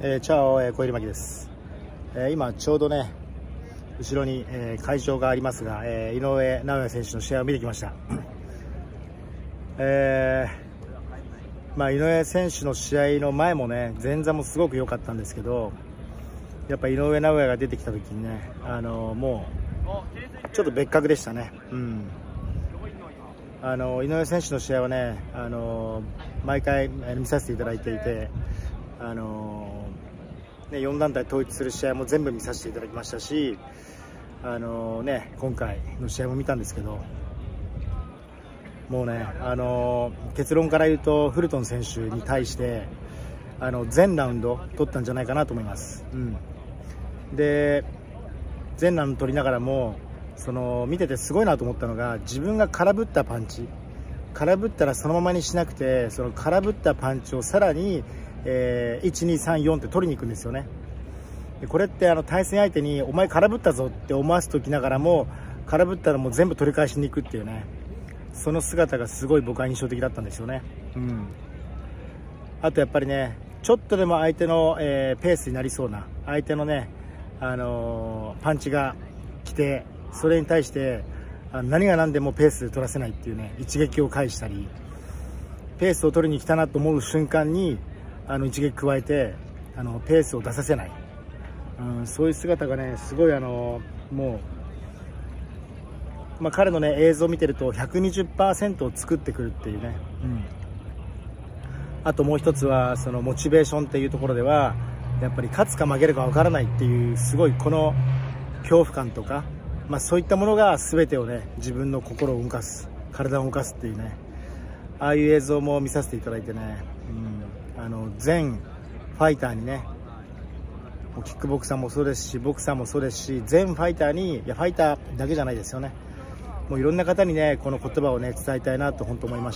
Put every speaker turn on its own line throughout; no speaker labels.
チャオ、小入巻です。今ちょうどね後ろに、会場がありますが、井上尚弥選手の試合を見てきました。井上選手の試合の前もね前座もすごく良かったんですけど、やっぱ井上尚弥が出てきた時にねもうちょっと別格でしたね。井上選手の試合はね毎回見させていただいていて、4団体統一する試合も全部見させていただきましたし、今回の試合も見たんですけど、もうね、結論から言うとフルトン選手に対して全ラウンド取ったんじゃないかなと思います。で全ラウンド取りながらも見ててすごいなと思ったのが、自分が空振ったパンチ、空振ったらそのままにしなくて、その空振ったパンチをさらに1、2、3、4って取りに行くんですよね。でこれって対戦相手にお前空振ったぞって思わせておきながらも、空振ったらもう全部取り返しに行くっていうね、その姿がすごい僕は印象的だったんですよね。あとやっぱりね、ちょっとでも相手の、ペースになりそうな相手のね、パンチが来て、それに対して何が何でもペースで取らせないっていうね、一撃を返したり、ペースを取りに来たなと思う瞬間に一撃加えてペースを出させない、そういう姿がねすごいもう、彼のね映像を見てると 120% を作ってくるっていうね、あともう一つはそのモチベーションっていうところでは、やっぱり勝つか負けるか分からないっていう、すごいこの恐怖感とか、そういったものが全てをね、自分の心を動かす、体を動かすっていうね、ああいう映像も見させていただいてね、全ファイターにね、キックボクサーもそうですし、ボクサーもそうですし、全ファイターに、いやファイターだけじゃないですよね、もういろんな方にねこの言葉をね伝えたいなと本当思いました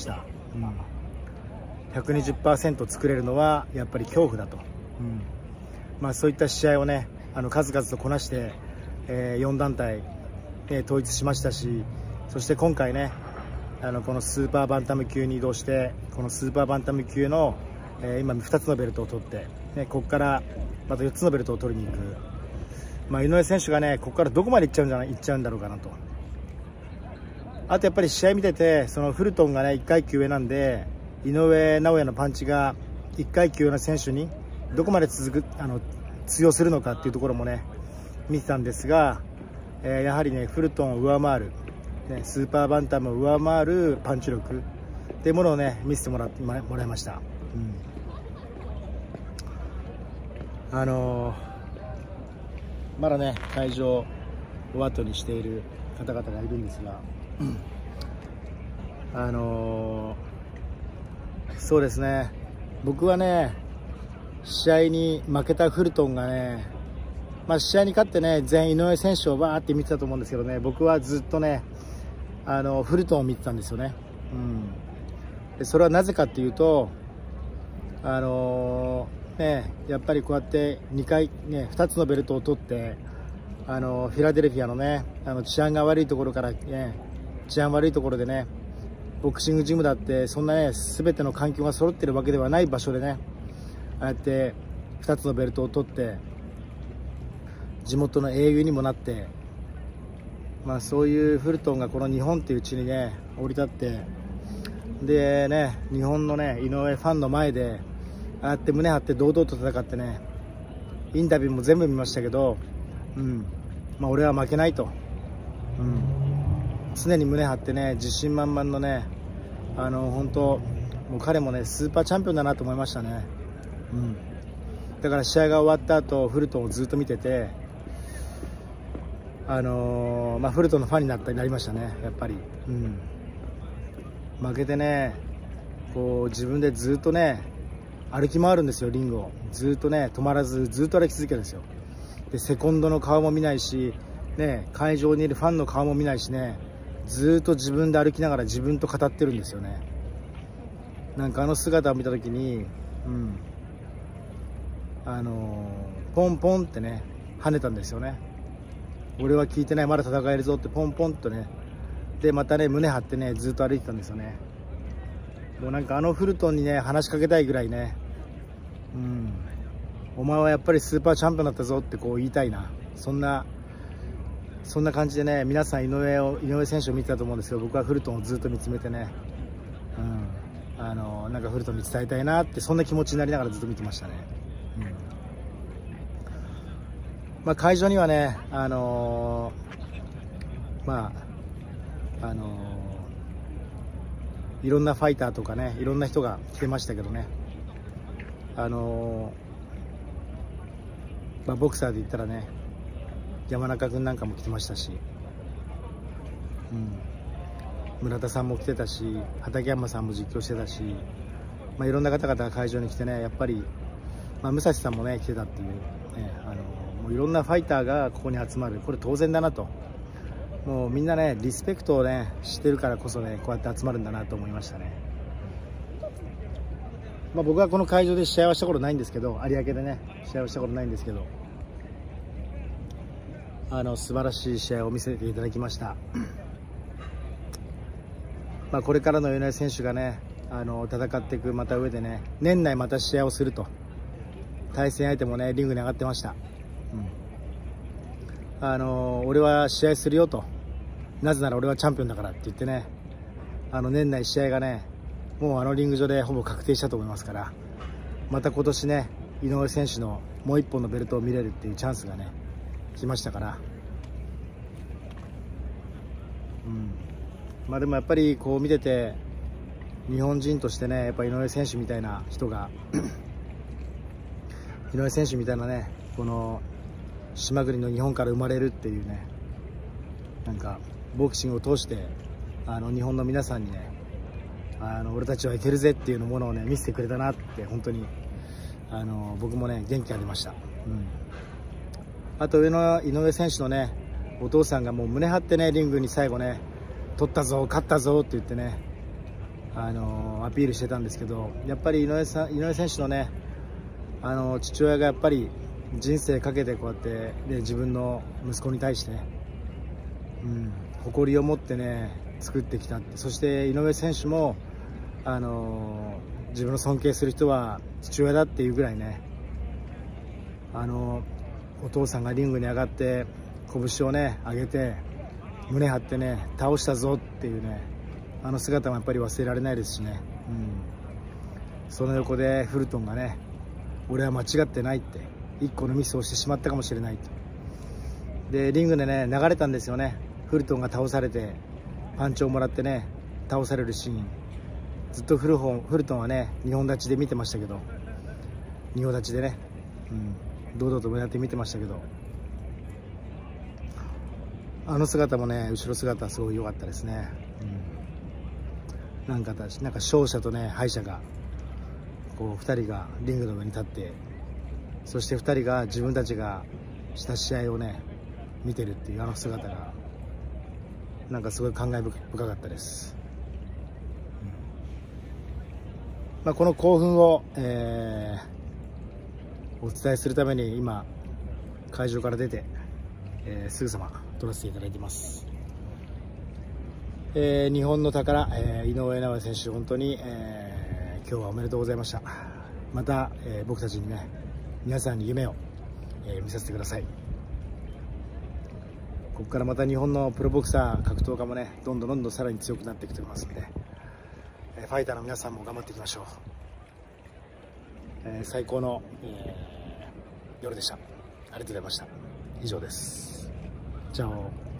。120% 作れるのはやっぱり恐怖だと、そういった試合をね数々とこなして、4団体、統一しましたし、そして今回ねこのスーパーバンタム級に移動して、このスーパーバンタム級の、今2つのベルトを取って、ここからまた4つのベルトを取りに行く、井上選手がねここからどこまで行っちゃうんだろうかなと。あとやっぱり試合見てて、そのフルトンがね1階級上なんで、井上尚弥のパンチが1階級上の選手にどこまで通用するのかっていうところもね見てたんですが、やはりねフルトンを上回る、スーパーバンタムを上回るパンチ力っていうものをね見せてもらいました。まだね会場を後にしている方々がいるんですが、そうですね、僕はね試合に負けたフルトンがね、試合に勝ってね全員井上選手をバーって見てたと思うんですけどね、僕はずっとねフルトンを見てたんですよね。でそれはなぜかっていうと、やっぱりこうやって2つのベルトを取って、フィラデルフィアのね治安が悪いところから治安悪いところでね、ボクシングジムだってそんなね全ての環境が揃ってるわけではない場所でね、ああやって2つのベルトを取って地元の英雄にもなって、そういうフルトンがこの日本っていう地にね降り立って、でね日本のね井上ファンの前でああやって胸張って堂々と戦ってね、インタビューも全部見ましたけど、俺は負けないと、常に胸張ってね自信満々のね、本当もう彼もねスーパーチャンピオンだなと思いましたね。だから試合が終わった後フルトンをずっと見てて、フルトンのファンになりましたね、やっぱり。負けてねこう自分でずっとね歩き回るんですよ、リングをずっとね止まらずずっと歩き続けるんですよ。でセコンドの顔も見ないし、会場にいるファンの顔も見ないしね、ずっと自分で歩きながら自分と語ってるんですよね。なんか姿を見た時に、ポンポンってね跳ねたんですよね。俺は聞いてない、まだ戦えるぞってポンポンとね、でまたね胸張ってねずっと歩いてたんですよね。もうなんかフルトンにね話しかけたいぐらいね、 お前はやっぱりスーパーチャンピオンだったぞってこう言いたいな、そんな感じでね、皆さん井上選手を見てたと思うんですけど、僕はフルトンをずっと見つめてね、なんかフルトンに伝えたいなって、そんな気持ちになりながらずっと見てましたね。会場にはね、いろんなファイターとかね、いろんな人が来てましたけどね、ボクサーで言ったらね、山中君なんかも来てましたし、村田さんも来てたし、畠山さんも実況してたし、いろんな方々が会場に来てね、やっぱり、武蔵さんもね来てたっていう、もういろんなファイターがここに集まる、これ当然だなと、もうみんなねリスペクトをねしてるからこそね、こうやって集まるんだなと思いましたね。僕はこの会場で試合はしたことないんですけど、有明でね試合はしたことないんですけど、素晴らしい試合を見せていただきました。これからの井上選手がね戦っていくまた上でね、年内また試合をすると、対戦相手もねリングに上がってました。俺は試合するよと、なぜなら俺はチャンピオンだからって言ってね、年内試合がねもうリング上でほぼ確定したと思いますから、また今年ね井上選手のもう一本のベルトを見れるっていうチャンスがね来ましたから、でもやっぱりこう見てて、日本人としてねやっぱ井上選手みたいな人が井上選手みたいなね、この島国の日本から生まれるっていうね、なんかボクシングを通して日本の皆さんにね俺たちはいけるぜっていうものをね見せてくれたなって、本当に僕もね元気が出ました。あと井上選手のねお父さんがもう胸張ってねリングに最後ね取ったぞ勝ったぞって言ってねアピールしてたんですけど、やっぱり井上選手のね父親がやっぱり人生かけてこうやって、ね、自分の息子に対してね、誇りを持ってね作ってきたって、そして井上選手も自分の尊敬する人は父親だっていうぐらいね、お父さんがリングに上がって拳をね上げて胸張ってね倒したぞっていうね、姿もやっぱり忘れられないですしね、その横でフルトンがね、俺は間違ってないって、1個のミスをしてしまったかもしれないと、でリングでね流れたんですよね、フルトンが倒されてパンチをもらってね倒されるシーン、ずっとフルトンはね2本立ちで見てましたけど、2本立ちでね、堂々とやって見てましたけど、姿もね後ろ姿すごい良かったですね。なんか勝者とね敗者がこう2人がリングの上に立って、そして2人が自分たちがした試合をね見てるっていう姿がなんかすごい感慨深かったです。この興奮を、お伝えするために今会場から出て、すぐさま撮らせていただいています。日本の宝、井上尚弥選手、本当に、今日はおめでとうございました。また、僕たちにね皆さんに夢を、見させてください。ここからまた日本のプロボクサー格闘家もねどんどんさらに強くなっていくと思いますので、ファイターの皆さんも頑張っていきましょう。最高の、夜でした。ありがとうございました。以上です。じゃあ。